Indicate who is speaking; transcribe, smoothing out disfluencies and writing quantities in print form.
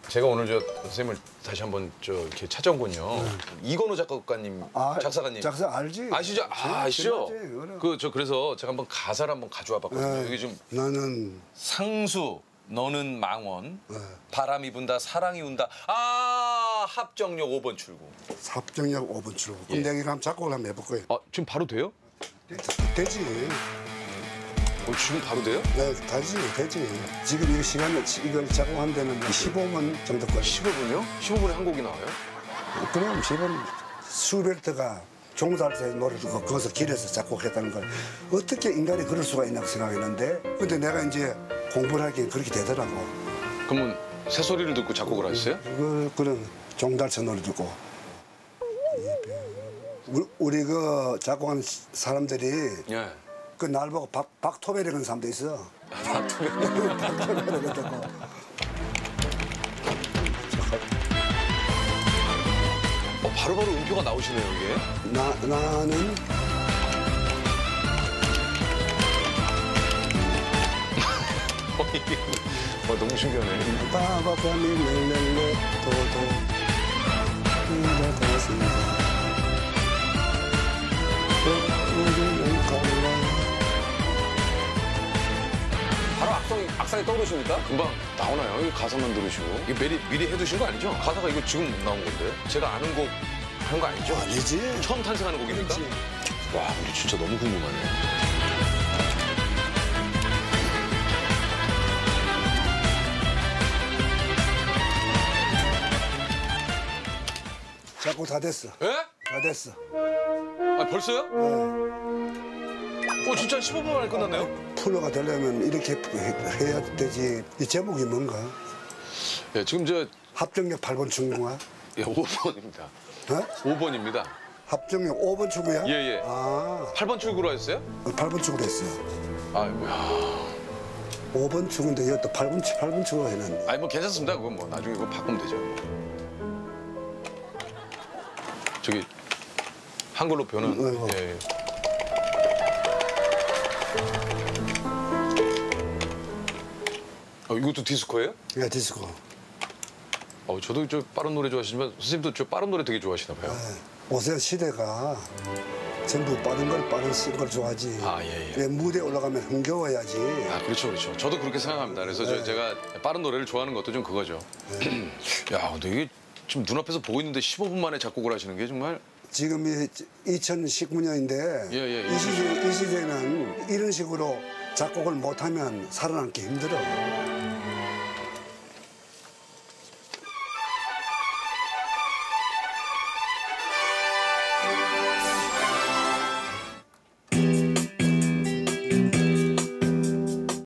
Speaker 1: 제가 오늘 저 선생님을 다시 한번 이렇게 찾아온 건요. 이건호 작곡가님, 작사가님.
Speaker 2: 작사 알지?
Speaker 1: 아시죠? 아시죠? 그래서 제가 한번 가사를 한번 가져와 봤거든요. 여기 좀
Speaker 2: 나는
Speaker 1: 상수 너는 망원 바람이 분다 사랑이 운다 합정역 5번 출구.
Speaker 2: 합정역 5번 출구. 그럼 내가 이거 한번 작곡을 한번 해볼 거예요.
Speaker 1: 지금 바로 돼요?
Speaker 2: 되지.
Speaker 1: 지금 바로 돼요?
Speaker 2: 네, 되지. 지금 이 시간에 이걸 작곡한 데는 15분 정도 걸려.
Speaker 1: 15분이요? 15분에 한 곡이 나와요?
Speaker 2: 그럼 15분 슈베르트가 종달새 노래 듣고 거기서 길에서 작곡했다는 걸 어떻게 인간이 그럴 수가 있나 생각했는데 근데 내가 이제 공부를 하기엔 그렇게 되더라고.
Speaker 1: 그러면 새소리를 듣고 작곡을 하셨어요?
Speaker 2: 그런 종달새 노래 듣고 우리 그 작곡하는 사람들이
Speaker 1: 예.
Speaker 2: 그 날 보고 박토베라는 사람도 있어. 박토베라 듣고
Speaker 1: 바로바로 음표가 나오시네요, 이게.
Speaker 2: 나는
Speaker 1: 너무 신기하네.
Speaker 2: 바바밤이 멜멜레 도도 이라다스니다 우리는 갈라.
Speaker 1: 바로 악상이 떠오르십니까? 금방 나오나요? 이 가사만 들으시고. 이게 미리 해두신 거 아니죠? 가사가 이거 지금 나온 건데. 제가 아는 곡 하는 거 아니죠?
Speaker 2: 아니지.
Speaker 1: 처음 탄생하는 곡입니까?
Speaker 2: 아니지.
Speaker 1: 와, 근데 진짜 너무 궁금하네.
Speaker 2: 작곡 다 됐어.
Speaker 1: 예?
Speaker 2: 다 됐어.
Speaker 1: 벌써요? 진짜 15분 만에 끝났네요?
Speaker 2: 프로가 되려면 이렇게 해야 되지. 이 제목이 뭔가?
Speaker 1: 예, 지금
Speaker 2: 합정역 8번 출구가?
Speaker 1: 예, 5번입니다.
Speaker 2: 어?
Speaker 1: 5번입니다.
Speaker 2: 합정역 5번 출구야?
Speaker 1: 예, 예. 8번 출구로 했어요?
Speaker 2: 8번 출구로 했어.
Speaker 1: 아이고야.
Speaker 2: 5번 출구인데 이것도 8번 출구로 해놨네.
Speaker 1: 뭐 괜찮습니다. 그건 뭐 나중에 그거 바꾸면 되죠. 저기 한글로 표는 예. 이것도 디스코예요?
Speaker 2: 예, 디스코.
Speaker 1: 저도 빠른 노래 좋아하시지만 선생님도 빠른 노래 되게 좋아하시나 봐요.
Speaker 2: 요새 시대가 전부 빠른 걸 좋아하지.
Speaker 1: 예.
Speaker 2: 무대에 올라가면 흥겨워야지.
Speaker 1: 그렇죠. 저도 그렇게 생각합니다. 그래서 제가 빠른 노래를 좋아하는 것도 좀 그거죠. 야, 근데 이게 지금 눈앞에서 보고 있는데 15분 만에 작곡을 하시는 게 정말.
Speaker 2: 지금이 2019년인데
Speaker 1: 예.
Speaker 2: 이 시대는 이런 식으로 작곡을 못하면 살아남기 힘들어.